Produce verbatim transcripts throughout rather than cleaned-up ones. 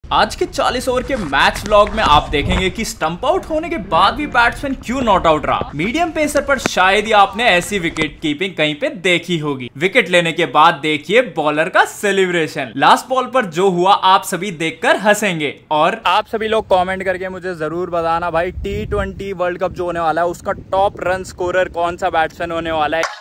आज के चालीस ओवर के मैच व्लॉग में आप देखेंगे कि स्टंप आउट होने के बाद भी बैट्समैन क्यों नॉट आउट रहा। मीडियम पेसर पर शायद ही आपने ऐसी विकेट कीपिंग कहीं पे देखी होगी। विकेट लेने के बाद देखिए बॉलर का सेलिब्रेशन। लास्ट बॉल पर जो हुआ आप सभी देखकर हंसेंगे। और आप सभी लोग कमेंट करके मुझे जरूर बताना भाई टी ट्वेंटी वर्ल्ड कप जो होने वाला है उसका टॉप रन स्कोरर कौन सा बैट्समैन होने वाला है।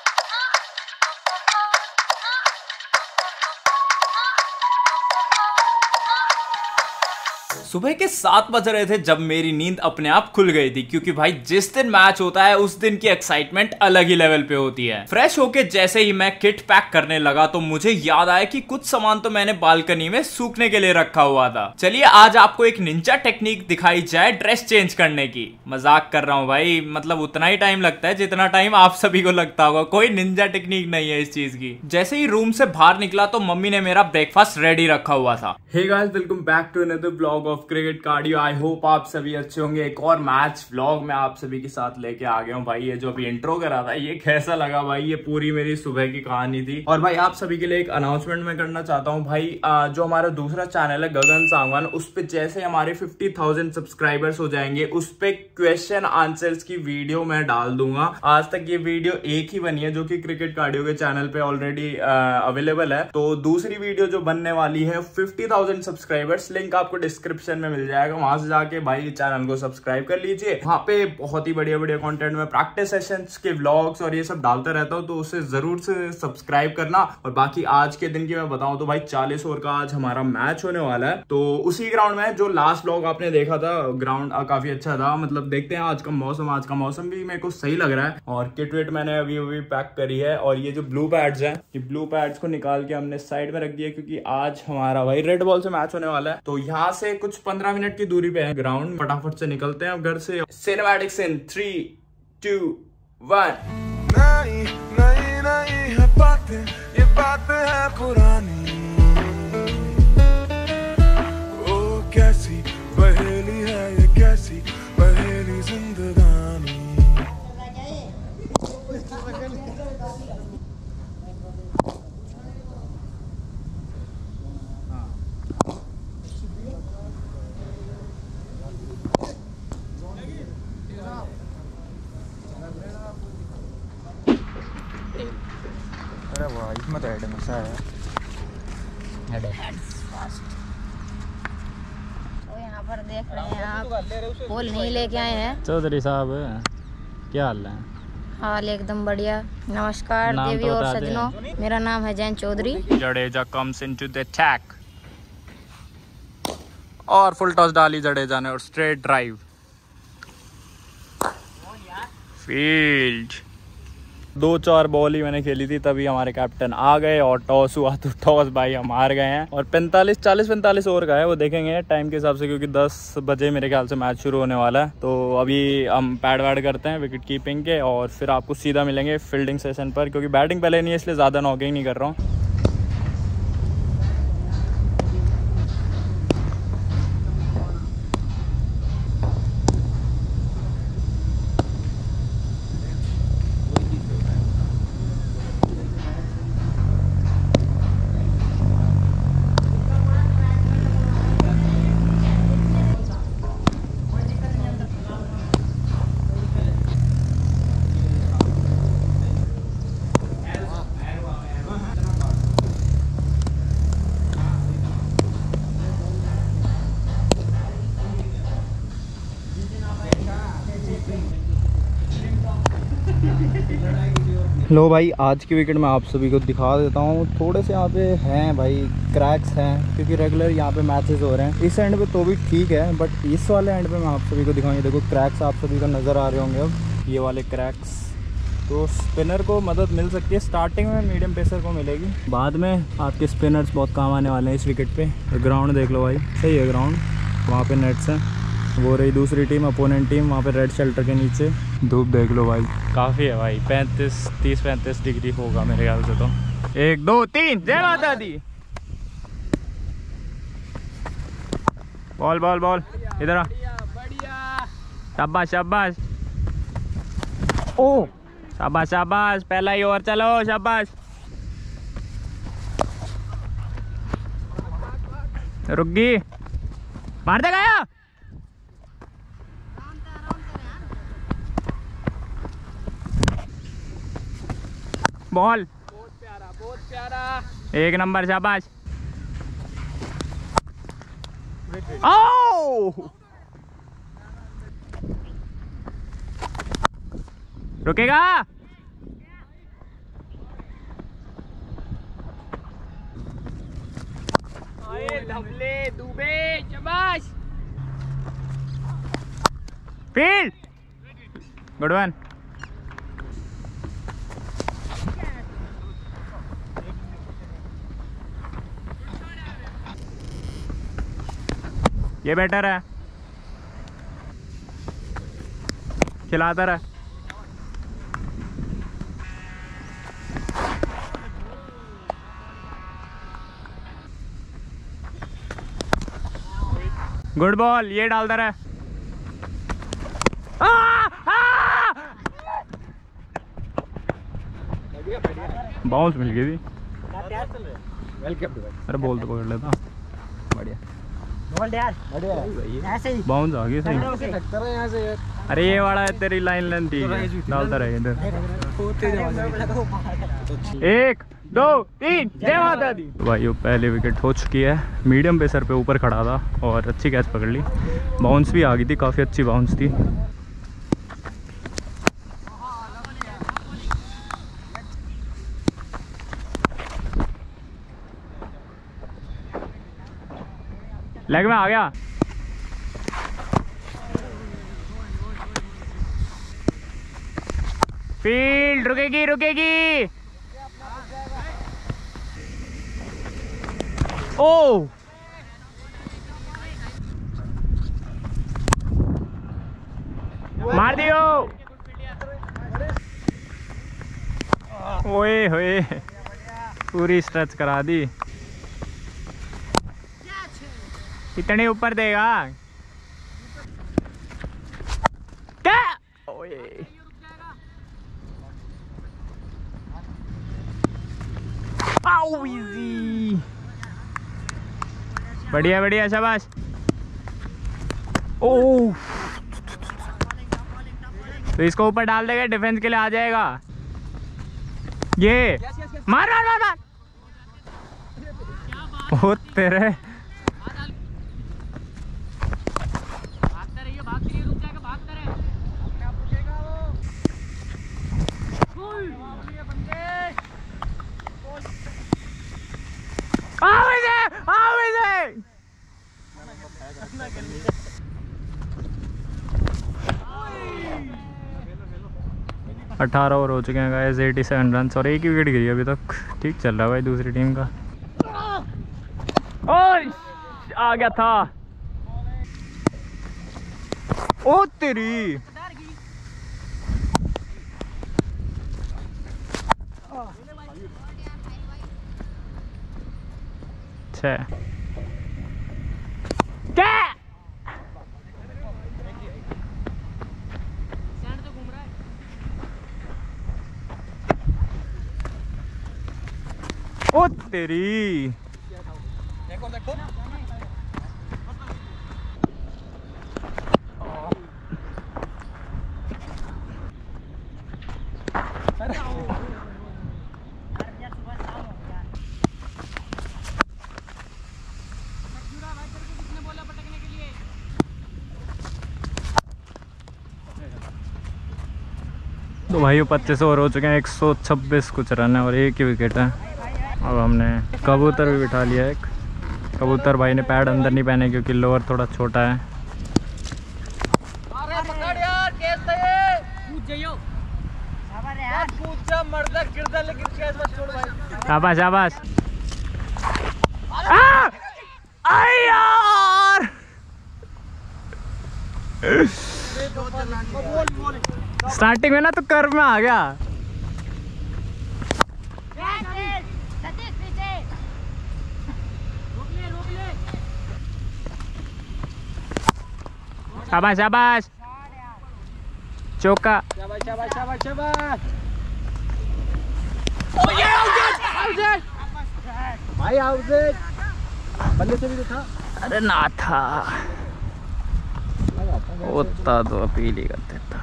सुबह के सात बज रहे थे जब मेरी नींद अपने आप खुल गई थी, क्योंकि भाई जिस दिन मैच होता है उस दिन की एक्साइटमेंट अलग ही लेवल पे होती है। फ्रेश होके जैसे ही मैं किट पैक करने लगा तो मुझे याद आया कि कुछ सामान तो मैंने बालकनी में सूखने के लिए रखा हुआ था। चलिए आज आपको एक निंजा टेक्निक दिखाई जाए ड्रेस चेंज करने की। मजाक कर रहा हूँ भाई, मतलब उतना ही टाइम लगता है जितना टाइम आप सभी को लगता होगा। कोई निंजा टेक्निक नहीं है इस चीज की। जैसे ही रूम से बाहर निकला तो मम्मी ने मेरा ब्रेकफास्ट रेडी रखा हुआ था। Hey guys, welcome back to another blog of cricket cardio. I hope आप सभी अच्छे होंगे। एक और मैच व्लॉग में आप सभी के साथ लेके आ गया हूँ भाई। ये जो अभी इंट्रो करा था ये कैसा लगा भाई, ये पूरी मेरी सुबह की कहानी थी। और भाई आप सभी के लिए एक अनाउंसमेंट मैं करना चाहता हूँ भाई, जो हमारा दूसरा चैनल है गगन सांगवान, उस पे जैसे हमारे फिफ्टी थाउजेंड सब्सक्राइबर्स हो जाएंगे उस पे क्वेश्चन आंसर्स की वीडियो मैं डाल दूंगा। आज तक ये वीडियो एक ही बनी है जो कि क्रिकेट कार्डियो के चैनल पे ऑलरेडी अवेलेबल है। तो दूसरी वीडियो जो बनने वाली है फिफ्टी थाउजेंड सब्सक्राइबर्स, लिंक आपको डिस्क्रिप्शन में मिल जाएगा, वहां से जाके भाई चैनल को सब्सक्राइब कर लीजिए। वहां पे बहुत ही बढ़िया बढ़िया कंटेंट में प्रैक्टिस सेशंस के व्लॉग्स और ये सब डालता रहता हूँ, तो उसे जरूर से सब्सक्राइब करना। और बाकी आज के दिन की मैं बताऊं तो भाई चालीस ओवर का आज हमारा मैच होने वाला है, तो उसी ग्राउंड में जो लास्ट व्लॉग आपने देखा था ग्राउंड काफी अच्छा था। मतलब देखते हैं आज का मौसम, आज का मौसम भी मेरे को सही लग रहा है। और किट विट मैंने अभी अभी पैक करी है। और ये जो ब्लू पैड्स हैं, ये ब्लू पैड्स को निकाल के हमने साइड में रख दिया, क्योंकि आज हमारा भाई रेड बॉल से मैच होने वाला है। तो यहाँ से कुछ पंद्रह मिनट की दूरी पे है ग्राउंड। फटाफट से निकलते हैं अब घर से। Cinematics in three two one. नहीं नहीं नहीं है बातें, ये बातें है पुरानी। ओ कैसी पहेली है ये, कैसी पहेली जिंदगानी। अरे वाह, इसमें तो हेड मसा है। हेड तो यहाँ पर देख रहे हैं आप, बॉल नहीं लेके आए हैं। चौधरी साहब, क्या हाल है? हाल एकदम बढ़िया। नमस्कार देवी और सज्जनों, मेरा नाम है Jain Chaudhary. Jadeja comes into the attack और फुल टॉस डाली जडेजा ने और स्ट्रेट ड्राइव फील्ड। दो चार बॉल ही मैंने खेली थी तभी हमारे कैप्टन आ गए और टॉस हुआ तो टॉस भाई हम हार गए हैं। और पैंतालीस चालीस पैंतालीस ओवर का है, वो देखेंगे टाइम के हिसाब से, क्योंकि दस बजे मेरे ख्याल से मैच शुरू होने वाला है। तो अभी हम पैड वैड करते हैं विकेट कीपिंग के और फिर आपको सीधा मिलेंगे फील्डिंग सेशन पर, क्योंकि बैटिंग पहले नहीं है इसलिए ज़्यादा नॉकिंग नहीं कर रहा हूँ। लो भाई, आज की विकेट मैं आप सभी को दिखा देता हूँ। थोड़े से यहाँ पे हैं भाई क्रैक्स हैं, क्योंकि रेगुलर यहाँ पे मैचेस हो रहे हैं। इस एंड पे तो भी ठीक है, बट इस वाले एंड पे मैं आप सभी को दिखाऊंगी। देखो क्रैक्स आप सभी को नज़र आ रहे होंगे अब, ये वाले क्रैक्स। तो स्पिनर को मदद मिल सकती है, स्टार्टिंग में मीडियम पेसर को मिलेगी, बाद में आपके स्पिनर्स बहुत काम आने वाले हैं इस विकेट पे। ग्राउंड देख लो भाई, सही है ग्राउंड, वहाँ पे नेट्स हैं। वो रही दूसरी टीम, अपोनेंट टीम, वहाँ पे रेड शेल्टर के नीचे। धूप देख लो भाई, काफ़ी है भाई, पैंतीस तीस पैंतीस डिग्री होगा मेरे ख्याल से। तो एक दो तीन, जय माता दी। बॉल बॉल बॉल इधर आ, शाबाश शाबाश, ओ शाबाश शाबाश, पहला ही ओवर, चलो शाबाश। रुक गई, मार दे गया। बॉल बहुत प्यारा, बहुत प्यारा। एक नंबर, शाबाश। ओ रुकेगा। लवले दुबे, शाबाश। Field, good one. ये बेटर है, खिलाता रहा। गुड बॉल, ये डालता रहा। बाउंस मिल गई थी। अरे बॉल तो पकड़ लेता। बढ़िया बाउंस आ गई सही। अरे ये वाला है तेरी लाइन लेंथ ठीक है, डालता रहे इधर। एक दो तीन, जय माता दी। भाई वो पहले विकेट हो चुकी है। मीडियम पेसर पे ऊपर खड़ा था और अच्छी कैच पकड़ ली। बाउंस भी आ गई थी, काफ़ी अच्छी बाउंस थी। लेग में आ गया। फील्ड रुकेगी रुकेगी। ओ मार दियो। ओए होए, पूरी स्ट्रेच करा दी। इतने ऊपर देगा क्या? ओए आओ इजी। बढ़िया बढ़िया, शाबाश। ओह तो इसको ऊपर डाल देगा, डिफेंस के लिए आ जाएगा। ये मार मार मार मार। ओ तेरे अठारह ओवर हो चुके हैं गाइस, सत्तासी रन और एक ही विकेट गिरी अभी तक। ठीक चल रहा है भाई दूसरी टीम का। ओए आ गया था। ओ तेरी छह क्या? ओ तेरी देखो देखो। तो भाई पच्चीस ओवर हो चुके हैं, एक सौ छब्बीस कुछ रन है और एक ही विकेट है। अब हमने कबूतर भी बिठा लिया एक। कबूतर भाई ने पैड अंदर नहीं पहने क्योंकि लोअर थोड़ा छोटा है। शाबाश शाबाश। यार स्टार्टिंग में ना तो कर्व में आ गया। शाबाश शाबाश, चौका। शाबाश शाबाश शाबाश शाबाश भाई, आउट। बल्ले से भी तो था। अरे ना था, उतना तो अपील ही कर देता।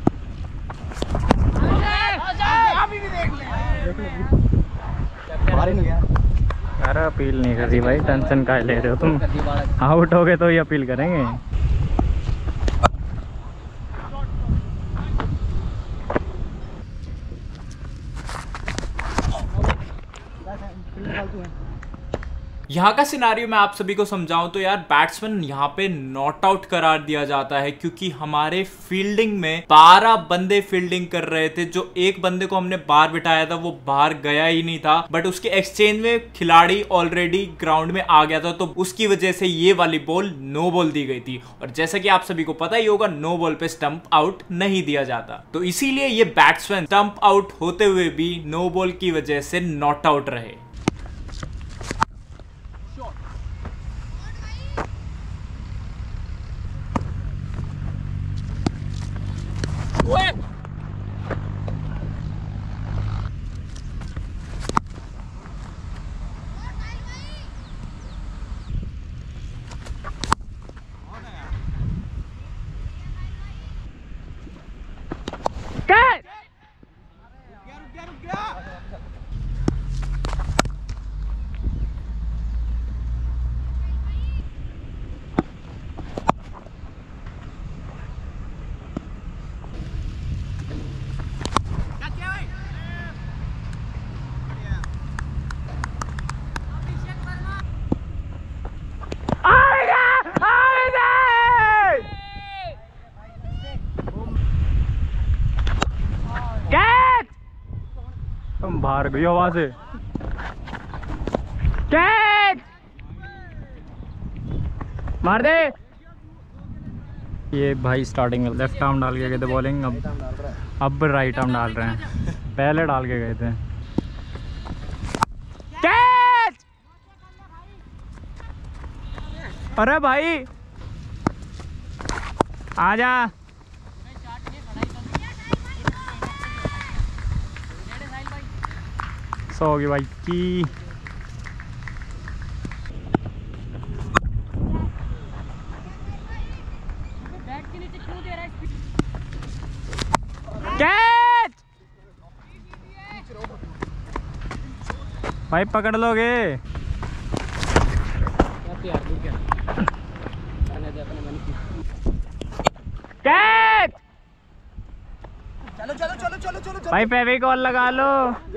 बाहर ही नहीं गया। अरे अपील नहीं करी भाई, टेंशन काहे ले रहे हो तुम? आउट हो गए तो ही अपील करेंगे। यहाँ का सिनारियो मैं आप सभी को समझाऊं तो यार, बैट्समैन यहाँ पे नॉट आउट करार दिया जाता है क्योंकि हमारे फील्डिंग में बारह बंदे फील्डिंग कर रहे थे। जो एक बंदे को हमने बाहर बिठाया था वो बाहर गया ही नहीं था, बट उसके एक्सचेंज में खिलाड़ी ऑलरेडी ग्राउंड में आ गया था, तो उसकी वजह से ये वाली बॉल नो बॉल दी गई थी। और जैसा कि आप सभी को पता ही होगा, नो बॉल पे स्टंप आउट नहीं दिया जाता, तो इसीलिए ये बैट्समैन स्टंप आउट होते हुए भी नो बॉल की वजह से नॉट आउट रहे। तुम बाहर गई हो वहां से। कैच मार दे। ये भाई स्टार्टिंग में लेफ्ट आर्म डाल के गए थे बॉलिंग, अब अब राइट आर्म डाल रहे हैं, पहले डाल के गए थे। कैच! अरे भाई आजा। सो होगी भाई की। कैच! भाई पकड़ लोगे। कैच! चलो चलो चलो चलो चलो भाई फेविकॉल लगा लो।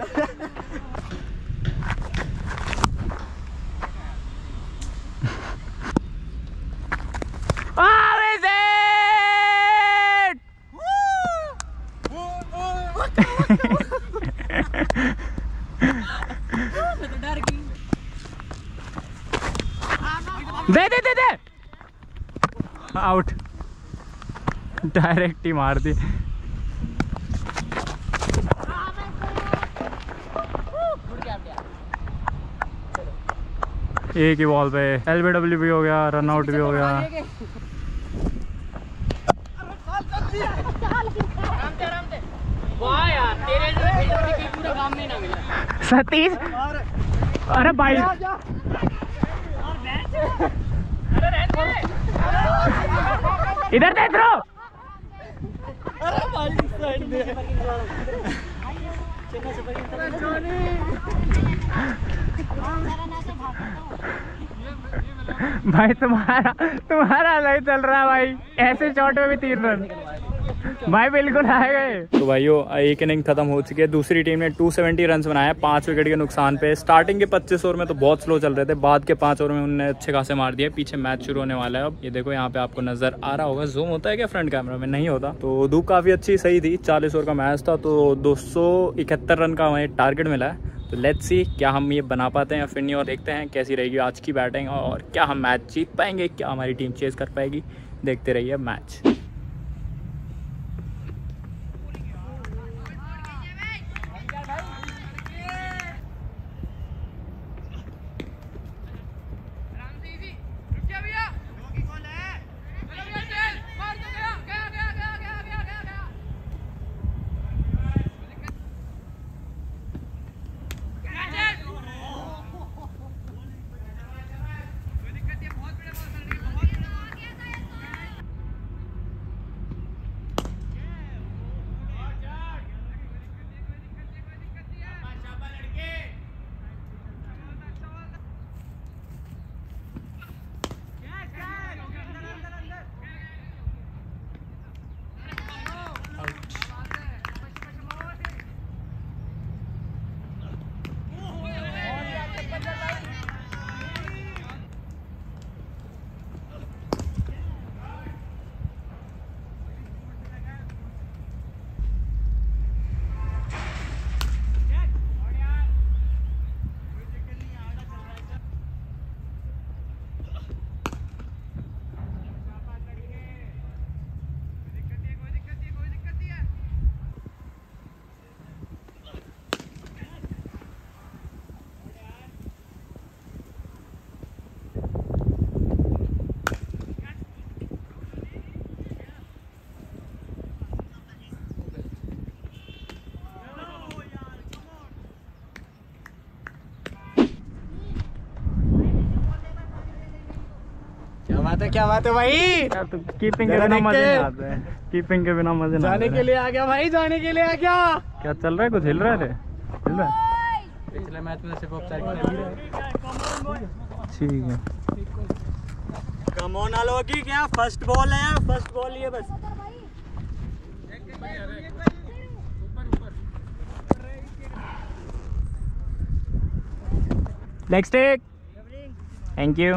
दे दे दे दे आउट, डायरेक्ट ही मार दी। एक ही बॉल पे एलबीडब्ल्यू भी हो गया, रन आउट भी हो गया। सतीश अरे भाई इधर दे थ्रो। अरे भाई साइड दे। भाई तुम्हारा तुम्हारा नहीं चल रहा है भाई, ऐसे शॉट में भी तीन रन भाई बिल्कुल आए गए। तो भाइयों एक इनिंग खत्म हो चुकी है, दूसरी टीम ने दो सौ सत्तर रन बनाया पांच विकेट के नुकसान पे। स्टार्टिंग के पच्चीस ओवर में तो बहुत स्लो चल रहे थे, बाद के पांच ओवर में उन्होंने अच्छे खासे मार दिए। पीछे मैच शुरू होने वाला है अब। ये देखो यहाँ पे आपको नजर आ रहा होगा, जूम होता है क्या फ्रंट कैमरा में? नहीं होता। तो धूप काफी अच्छी सही थी, चालीस ओवर का मैच था, तो दो सौ इकहत्तर रन का हमें टारगेट मिला है। तो लेट्स सी क्या हम ये बना पाते हैं या फिर नहीं, और देखते हैं कैसी रहेगी आज की बैटिंग और क्या हम मैच जीत पाएंगे, क्या हमारी टीम चेज कर पाएगी। देखते रहिए मैच। क्या बात है, क्या बात है भाई। यार तो कीपिंग के बिना मजे नहीं आते हैं, कीपिंग के बिना मजे नहीं आते। जाने के लिए आ गया भाई, जाने के लिए आ गया। क्या चल रहा है, कुछ हिल रहा है? हिल रहा है। पिछले मैच में सिर्फ ऑफसाइड ठीक है। कम ऑन आलोकी, क्या फर्स्ट बॉल है, फर्स्ट बॉल ये बस। Leg stick, thank you.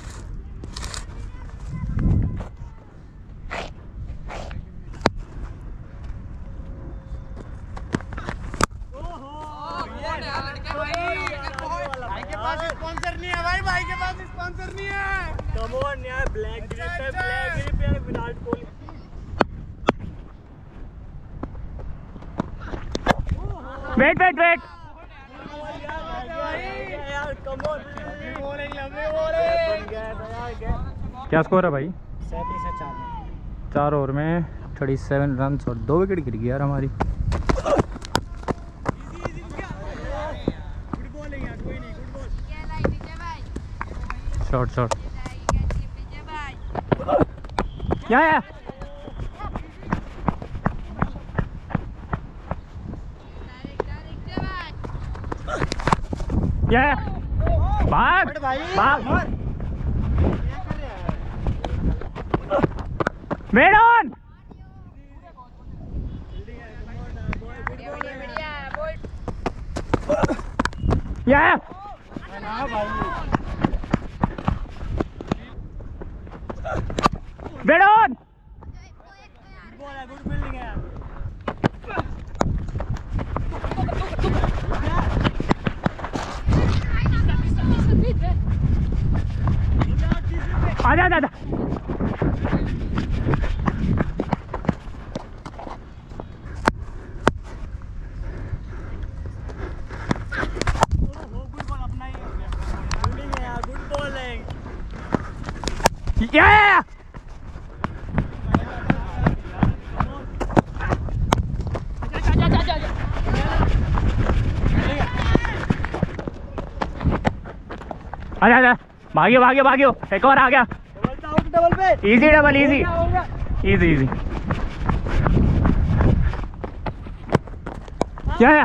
Sponsor नहीं है भाई, भाई के पास स्पॉन्सर नहीं है। कम ऑन यार, ब्लैक ग्रिप है, ब्लैक ग्रिप है Virat Kohli. Wait wait wait, यार कम ऑन, क्या स्कोर है भाई? सैंतीस है चार चार ओवर में सैंतीस रन और दो विकेट गिर गई यार हमारी। शॉट शॉट, क्या है? क्या है? भाग भाग, मेड ऑन। या मेड ऑन। गुड फील्डिंग है। आजा आजा आजा। Yeah! आजा आजा, भागियो भागियो भागियो, एक और आ गया। डबल पे, easy double, easy easy easy. क्या है?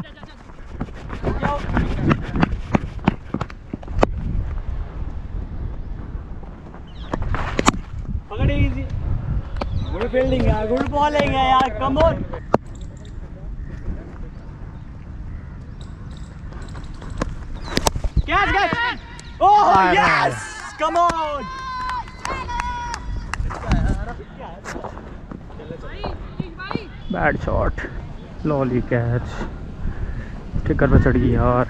पकड़े इजी। गुड फील्डिंग है, गुड बॉलिंग है यार, come on. Catch catch, oh yes, come on. Bad shot, lolly catch, टिकर पे चढ़ गई यार।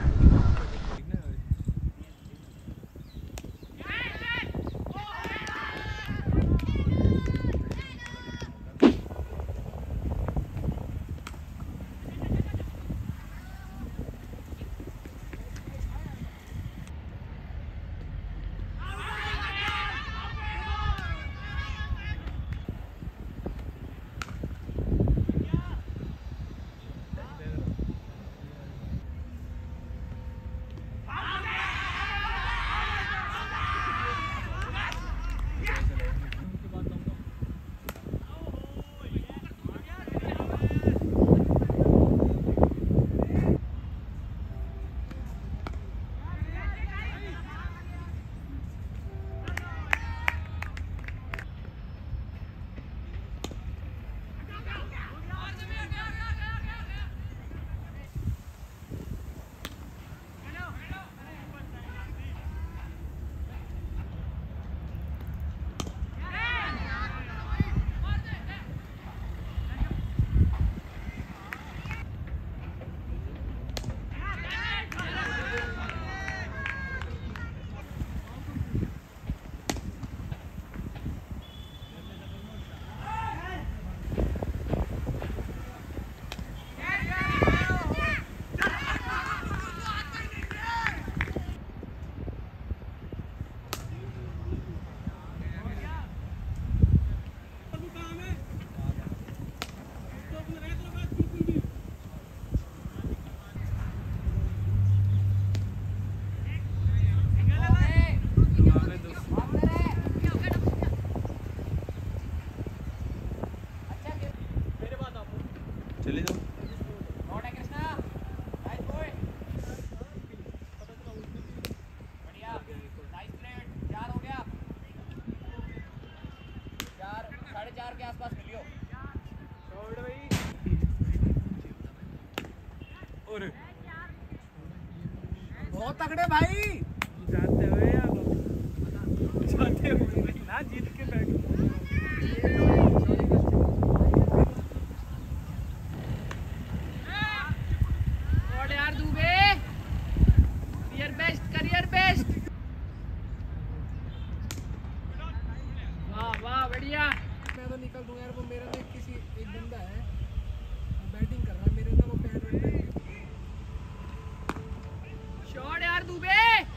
साढ़े चार के आसपास मिलियो। और बहुत तगड़े भाई, जाते हुए जाते हुए ना जीत के बैठ और यार Dubey, career best, career best. वाह वाह बढ़िया। मैं तो निकल दूंगा यार, वो मेरा ना किसी एक बंदा है बैटिंग कर रहा है मेरे ना, वो पैड शॉट यार दुबे।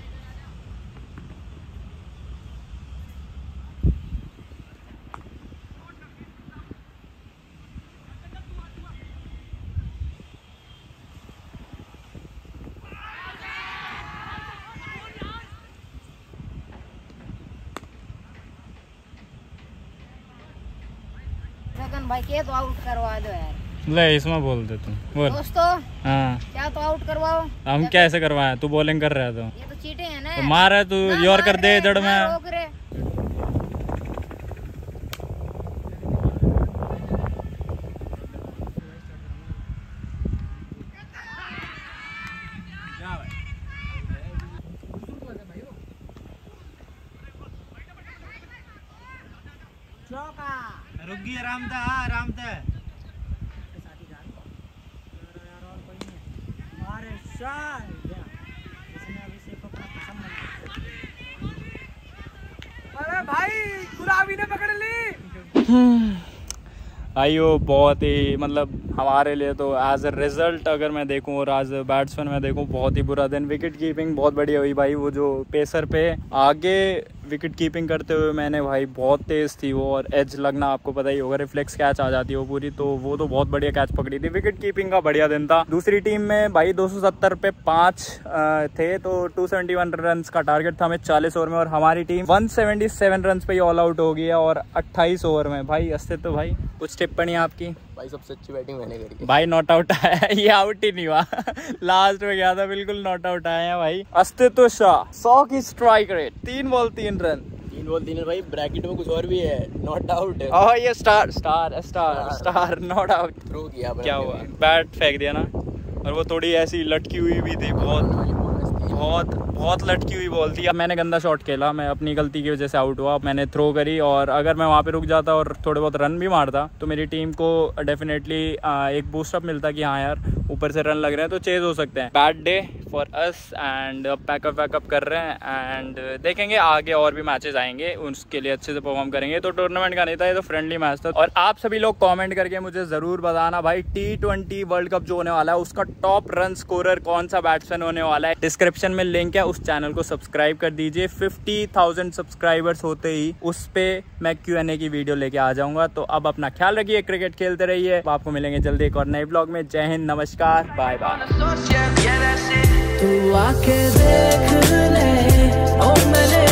भाई के तो आउट करवा दो यार। ले इसमें बोल दे तुम बोल। दोस्तों हाँ क्या तो आउट करवाओ। हम कैसे करवाए? तू बॉलिंग कर रहा है तो ये तो चीटिंग है ना। तो मार है तू, योर कर दे जड़ में। रोक रे। रुकी आराम था, आराम था। अरे भाई गुलाबी ने पकड़ ली। आइयो बहुत ही मतलब हमारे लिए तो एज अ रिजल्ट अगर मैं देखूं और एज अ बैट्समैन मैं देखूं बहुत ही बुरा दिन। विकेट कीपिंग बहुत बढ़िया हुई भाई, वो जो पेसर पे आगे विकेट कीपिंग करते हुए मैंने भाई बहुत तेज़ थी वो, और एज लगना आपको पता ही होगा, रिफ्लेक्स कैच आ जाती है वो पूरी, तो वो तो बहुत बढ़िया कैच पकड़ी थी। विकेट कीपिंग का बढ़िया दिन था। दूसरी टीम में भाई दो सौ सत्तर पे पाँच थे तो दो सौ इकहत्तर रन का टारगेट था हमें चालीस ओवर में, और हमारी टीम एक सौ सतहत्तर रन पे ही ऑल आउट हो गई है और अट्ठाईस ओवर में। भाई अस्तित्व तो भाई कुछ टिप्पणी आपकी? भाई सबसे अच्छी बैटिंग मैंने करी है। भाई नॉट आउट आया, ये आउट ही नहीं हुआ लास्ट में गया था, बिल्कुल नॉट आउट आया है भाई। अस्तित्व शाह सौ की स्ट्राइक रेट, तीन बॉल तीन रन। तीन बॉल तीन भाई, ब्रैकेट में कुछ और भी है, नॉट आउट है। ओह ये star star star star not out. Throw किया क्या हुआ? बैट फेंक दिया ना, और वो थोड़ी ऐसी लटकी हुई भी थी, बहुत बहुत बहुत लटकी हुई बॉल थी। अब मैंने गंदा शॉट खेला, मैं अपनी गलती की वजह से आउट हुआ। मैंने थ्रो करी, और अगर मैं वहाँ पे रुक जाता और थोड़े बहुत रन भी मारता तो मेरी टीम को डेफिनेटली एक बूस्टअप मिलता कि हाँ यार ऊपर से रन लग रहे हैं तो चेज हो सकते हैं। Bad day for us and pack up वैकअप कर रहे हैं एंड देखेंगे आगे और भी मैचेस आएंगे, उसके लिए अच्छे से परफॉर्म करेंगे। तो टूर्नामेंट का नहीं था, ये तो फ्रेंडली मैच था। और आप सभी लोग कॉमेंट करके मुझे ज़रूर बताना भाई टी ट्वेंटी वर्ल्ड कप जो होने वाला है उसका टॉप रन स्कोरर कौन सा बैट्समैन होने वाला है। डिस्क्रिप्शन में लिंक है, उस चैनल को सब्सक्राइब कर दीजिए। फिफ्टी थाउजेंड सब्सक्राइबर्स होते ही उस पर मैं क्यू एन ए की वीडियो लेके आ जाऊंगा। तो अब अपना ख्याल रखिए, क्रिकेट खेलते रहिए। आपको मिलेंगे जल्दी एक और नए ब्लॉग में। जय हिंद, नमस्कार, बाय बाय। तू आके देख ले, ओ मैंने